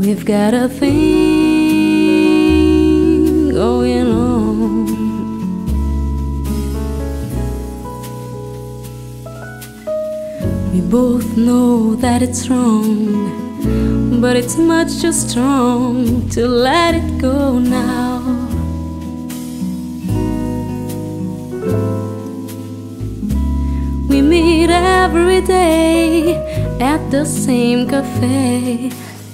We've got a thing going on. We both know that it's wrong, but it's much too strong to let it go now. We meet every day at the same cafe.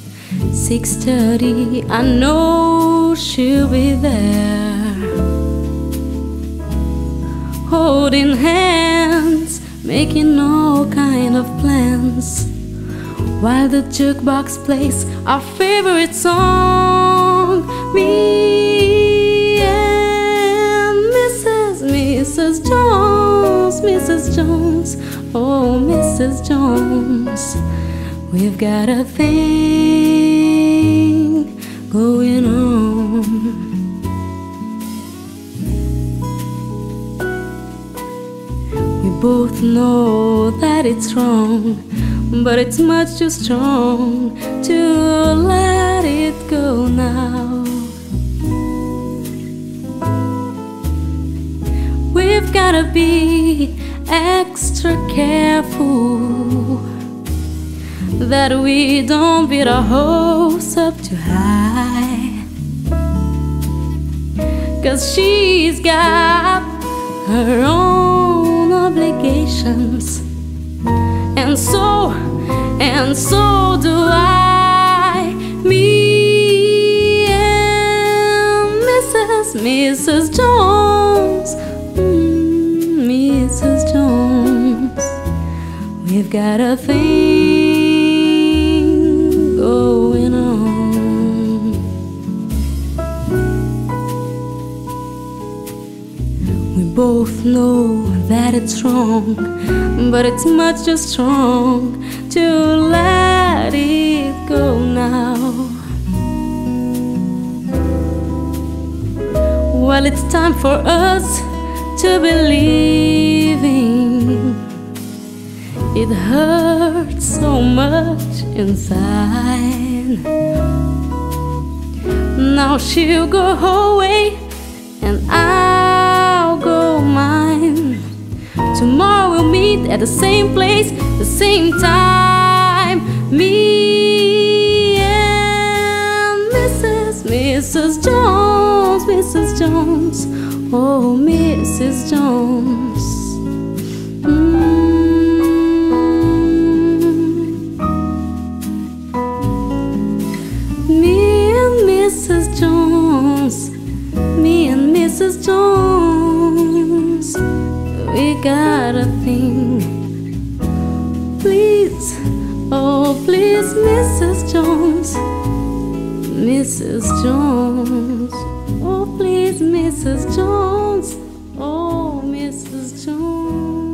6:30, I know she'll be there, holding hands, making all kind of plans, while the jukebox plays our favorite song. Me and Mrs. Jones, Mrs. Jones, oh Mrs. Jones. We've got a thing going on. We both know that it's wrong, but it's much too strong to let it go now. We've gotta be extra careful that we don't beat our hopes up too high, 'cause she's got her own obligations, and so do I. Me and Mrs. Jones, Mrs. Jones. We've got a thing going on. We both know that it's wrong, but it's much too strong to let it go now. Well, it's time for us to be leaving. It hurts so much inside. Now she'll go her way and I'll go mine. Tomorrow we'll meet at the same place, the same time. Me and Mrs. Jones, Mrs. Jones, oh Mrs. Jones. Me and Mrs. Jones, me and Mrs. Jones. We got a thing. Please, oh please, Mrs. Jones, Mrs. Jones. Oh please, Mrs. Jones, oh Mrs. Jones.